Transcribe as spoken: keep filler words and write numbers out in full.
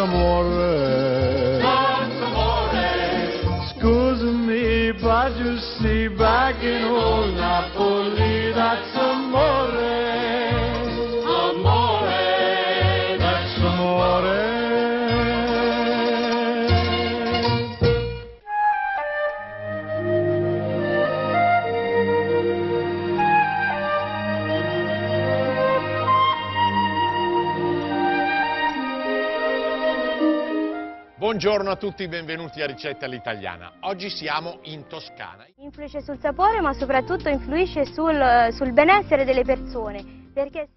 amore. That's amore. Scusami, but you see, back in old Napoli, that's amore. Amore. That's Amore. Buongiorno a tutti, benvenuti a Ricette all'Italiana. Oggi siamo in Toscana. Influisce sul sapore, ma soprattutto influisce sul, sul benessere delle persone, perché